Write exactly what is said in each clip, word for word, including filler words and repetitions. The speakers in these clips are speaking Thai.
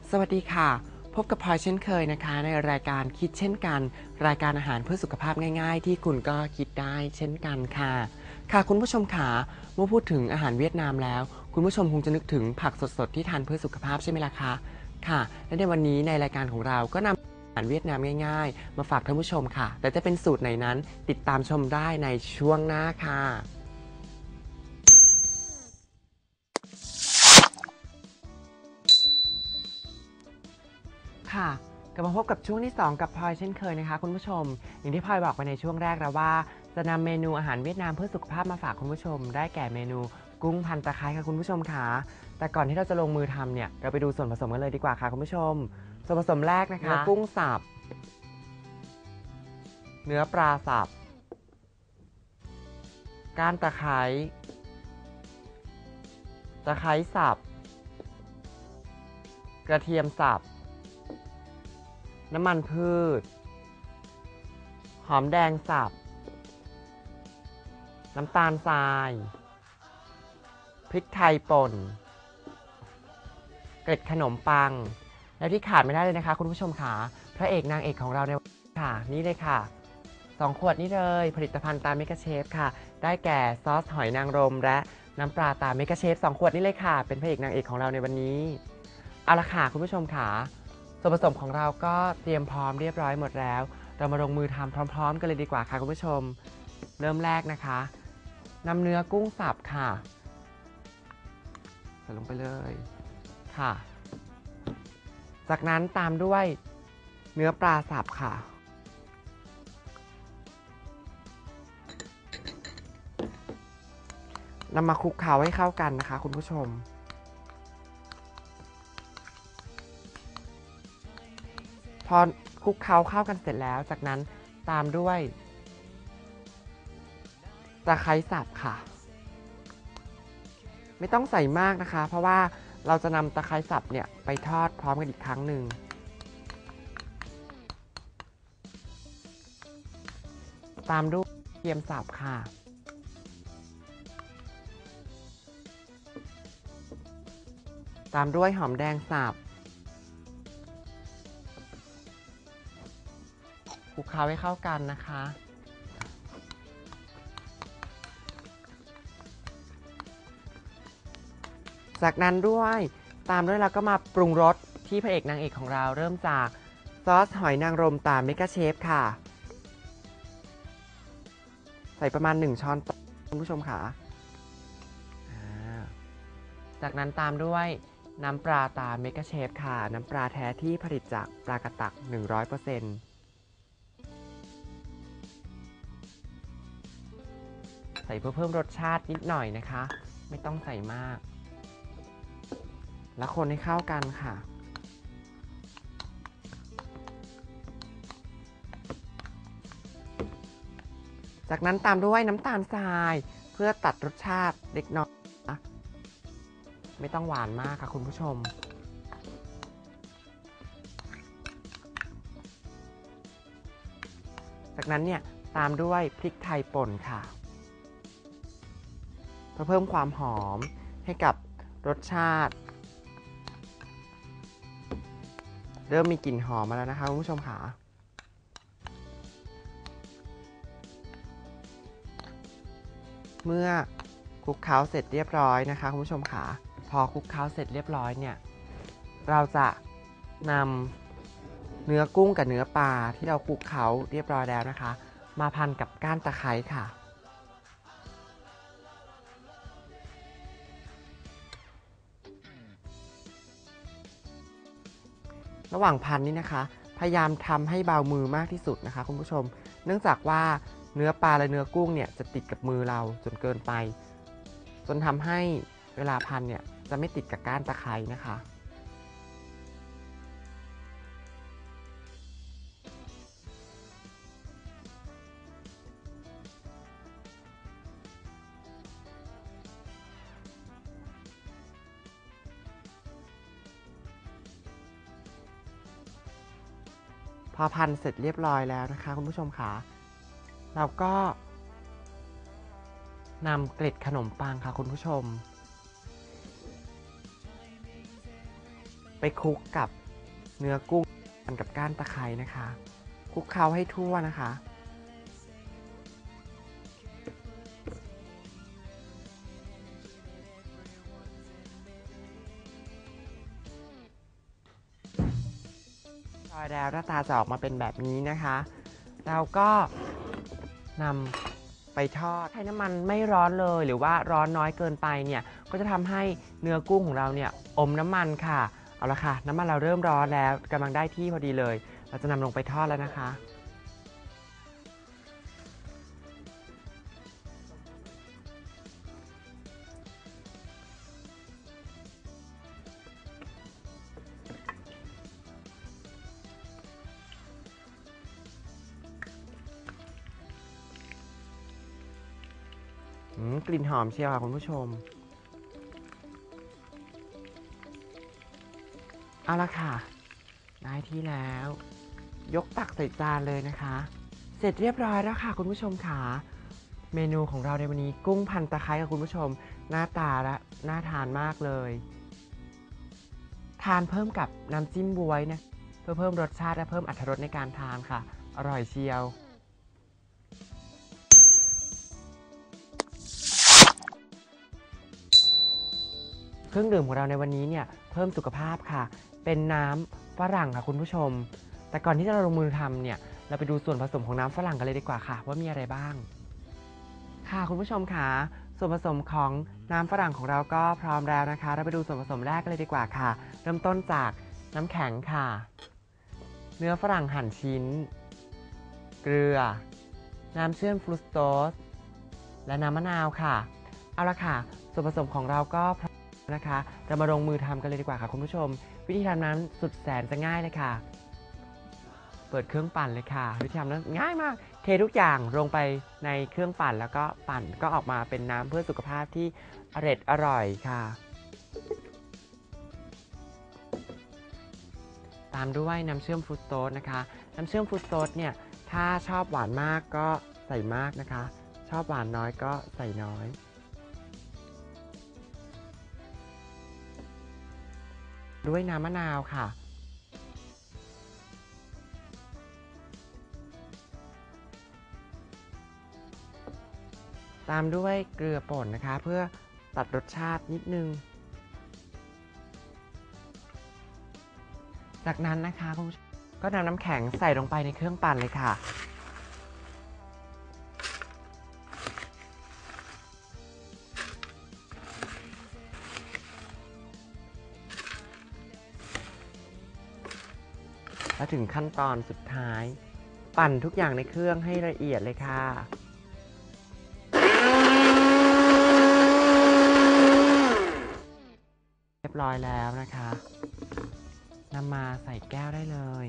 สวัสดีค่ะพบกับพลอยเช่นเคยนะคะในรายการคิดเช่นกันรายการอาหารเพื่อสุขภาพง่ายๆที่คุณก็คิดได้เช่นกันค่ะค่ะคุณผู้ชมค่ะเมื่อพูดถึงอาหารเวียดนามแล้วคุณผู้ชมคงจะนึกถึงผักสดๆที่ทานเพื่อสุขภาพใช่ไหมล่ะคะค่ะและในวันนี้ในรายการของเราก็นำอาหารเวียดนามง่ายๆมาฝากท่านผู้ชมค่ะแต่จะเป็นสูตรไหนนั้นติดตามชมได้ในช่วงหน้าค่ะค่ะกลับมาพบกับช่วงที่สองกับพลอยเช่นเคยนะคะคุณผู้ชมอย่างที่พลอยบอกไปในช่วงแรกแล้วว่าจะนำเมนูอาหารเวียดนามเพื่อสุขภาพมาฝากคุณผู้ชมได้แก่เมนูกุ้งพันตะไคร้ค่ะคุณผู้ชมค่ะแต่ก่อนที่เราจะลงมือทำเนี่ยเราไปดูส่วนผสมกันเลยดีกว่าค่ะคุณผู้ชมส่วนผสมแรกนะคะเนื้อกุ้งสับเนื้อปลาสับก้านตะไคร้ตะไคร้สับกระเทียมสับน้ำมันพืชหอมแดงสับน้ำตาลทรายพริกไทยป่นเกล็ดขนมปังแล้วที่ขาดไม่ได้เลยนะคะคุณผู้ชมค่ะพระเอกนางเอกของเราในวันนี้ค่ะนี่เลยค่ะสองขวดนี้เลยผลิตภัณฑ์ตาเมกาเชฟค่ะได้แก่ซอสหอยนางรมและน้ำปลาตาเมกาเชฟสองขวดนี้เลยค่ะเป็นพระเอกนางเอกของเราในวันนี้เอาละค่ะคุณผู้ชมค่ะส่วนผสมของเราก็เตรียมพร้อมเรียบร้อยหมดแล้วเรามาลงมือทำพร้อมๆกันเลยดีกว่าค่ะคุณผู้ชมเริ่มแรกนะคะนำเนื้อกุ้งสับค่ะใส่ลงไปเลยค่ะจากนั้นตามด้วยเนื้อปลาสับค่ะนำมาคลุกเคล้าให้เข้ากันนะคะคุณผู้ชมพอคลุกเคล้าเข้ากันเสร็จแล้วจากนั้นตามด้วยตะไคร้สับค่ะไม่ต้องใส่มากนะคะเพราะว่าเราจะนำตะไคร้สับเนี่ยไปทอดพร้อมกันอีกครั้งหนึ่งตามด้วยกระเทียมสับค่ะตามด้วยหอมแดงสับคลุกเคล้าให้เข้ากันนะคะจากนั้นด้วยตามด้วยเราก็มาปรุงรสที่พระเอกนางเอกของเราเริ่มจากซอสหอยนางรมตามเมกาเชฟค่ะใส่ประมาณหนึ่งช้อนโต๊ะคุณผู้ชมค่ะจากนั้นตามด้วยน้ำปลาตาเมกาเชฟค่ะน้ำปลาแท้ที่ผลิตจากปลากระตัก หนึ่งร้อยเปอร์เซ็นต์ ใส่เพื่อเพิ่มรสชาตินิดหน่อยนะคะไม่ต้องใส่มากแล้วคนให้เข้ากันค่ะจากนั้นตามด้วยน้ำตาลทรายเพื่อตัดรสชาติเล็กน้อยไม่ต้องหวานมากค่ะคุณผู้ชมจากนั้นเนี่ยตามด้วยพริกไทยป่นค่ะเพื่อเพิ่มความหอมให้กับรสชาติเริ่มมีกลิ่นหอมมาแล้วนะคะคุณผู้ชมค่ะเมื่อคลุกเคล้าเสร็จเรียบร้อยนะคะคุณผู้ชมค่ะพอคลุกเคล้าเสร็จเรียบร้อยเนี่ยเราจะนำเนื้อกุ้งกับเนื้อปลาที่เราคลุกเคล้าเรียบร้อยแล้วนะคะมาพันกับก้านตะไคร้ค่ะระหว่างพันนี้นะคะพยายามทำให้เบามือมากที่สุดนะคะคุณผู้ชมเนื่องจากว่าเนื้อปลาและเนื้อกุ้งเนี่ยจะติดกับมือเราจนเกินไปจนทำให้เวลาพันเนี่ยจะไม่ติดกับก้านตะไคร้นะคะพอพันเสร็จเรียบร้อยแล้วนะคะคุณผู้ชมค่ะเราก็นำเกล็ดขนมปังค่ะคุณผู้ชมไปคลุกกับเนื้อกุ้งกับก้านตะไคร้นะคะคลุกเคล้าให้ทั่วนะคะพอแล้วหน้าตาจะออกมาเป็นแบบนี้นะคะเราก็นำไปทอดให้น้ำมันไม่ร้อนเลยหรือว่าร้อนน้อยเกินไปเนี่ยก็จะทำให้เนื้อกุ้งของเราเนี่ยอมน้ำมันค่ะเอาละค่ะน้ำมันเราเริ่มร้อนแล้วกำลังได้ที่พอดีเลยเราจะนำลงไปทอดแล้วนะคะกลิ่นหอมเชียวค่ะคุณผู้ชมเอาละค่ะได้ที่แล้วยกตักใส่จานเลยนะคะเสร็จเรียบร้อยแล้วค่ะคุณผู้ชมค่ะเมนูของเราในวันนี้กุ้งพันตะไคร้ค่ะคุณผู้ชมหน้าตาและน่าทานมากเลยทานเพิ่มกับน้ำจิ้มบ๊วยนะเพื่อเพิ่มรสชาติและเพิ่มอรรถรสในการทานค่ะอร่อยเชียวเครื่องดื่มของเราในวันนี้เนี่ยเพิ่มสุขภาพค่ะเป็นน้ำฝรั่งค่ะคุณผู้ชมแต่ก่อนที่จะลงมือทำเนี่ยเราไปดูส่วนผสมของน้ำฝรั่งกันเลยดีกว่าค่ะว่ามีอะไรบ้างค่ะคุณผู้ชมค่ะส่วนผสมของน้ำฝรั่งของเราก็พร้อมแล้วนะคะเราไปดูส่วนผสมแรกกันเลยดีกว่าค่ะเริ่มต้นจากน้ำแข็งค่ะเนื้อฝรั่งหั่นชิ้นเกลือน้ำเชื่อมฟรุตโตสและน้ำมะนาวค่ะเอาละค่ะส่วนผสมของเราก็นะคะเรามาลงมือทำกันเลยดีกว่าค่ะคุณผู้ชมวิธีทำนั้นสุดแสนจะง่ายเลยค่ะเปิดเครื่องปั่นเลยค่ะวิธีทำนั้นง่ายมากเททุกอย่างลงไปในเครื่องปั่นแล้วก็ปั่นก็ออกมาเป็นน้ำเพื่อสุขภาพที่อร่อยอร่อยค่ะตามด้วยน้ำเชื่อมฟรุตโตสนะคะน้ำเชื่อมฟรุตโตสเนี่ยถ้าชอบหวานมากก็ใส่มากนะคะชอบหวานน้อยก็ใส่น้อยด้วยน้ำมะนาวค่ะตามด้วยเกลือป่นนะคะเพื่อตัดรสชาตินิดนึงจากนั้นนะคะคุณผู้ชมก็นำน้ำแข็งใส่ลงไปในเครื่องปั่นเลยค่ะและถึงขั้นตอนสุดท้ายปั่นทุกอย่างในเครื่องให้ละเอียดเลยค่ะเรียบร้อยแล้วนะคะนำมาใส่แก้วได้เลย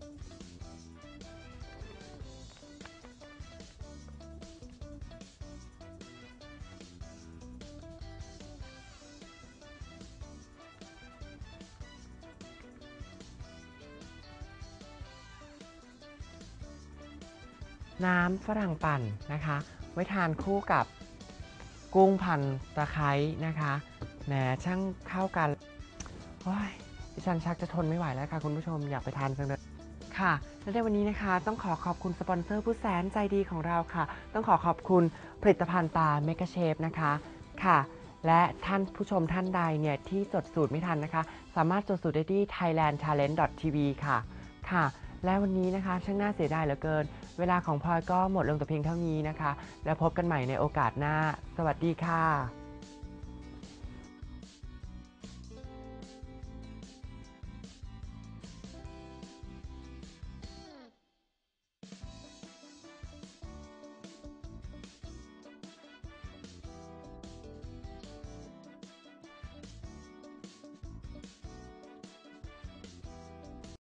น้ำฝรั่งปั่นนะคะไว้ทานคู่กับกุ้งพันตะไคร้นะคะแหมช่างเข้ากันโอ้ยดิฉันชักจะทนไม่ไหวแล้วค่ะคุณผู้ชมอยากไปทานจังเลยค่ะและในวันนี้นะคะต้องขอขอบคุณสปอนเซอร์ผู้แสนใจดีของเราค่ะต้องขอขอบคุณผลิตภัณฑ์ตาเมกะเชฟนะคะค่ะและท่านผู้ชมท่านใดเนี่ยที่จดสูตรไม่ทันนะคะสามารถจดสูตรได้ที่ ไทยแลนด์ทาเลนต์ ดอท ที วี ค่ะค่ะและวันนี้นะคะช่างน่าเสียดายเหลือเกินเวลาของพลอยก็หมดลงแต่เพียงเท่านี้นะคะแล้วพบกันใหม่ในโอกาสหน้าสวัสดีค่ะ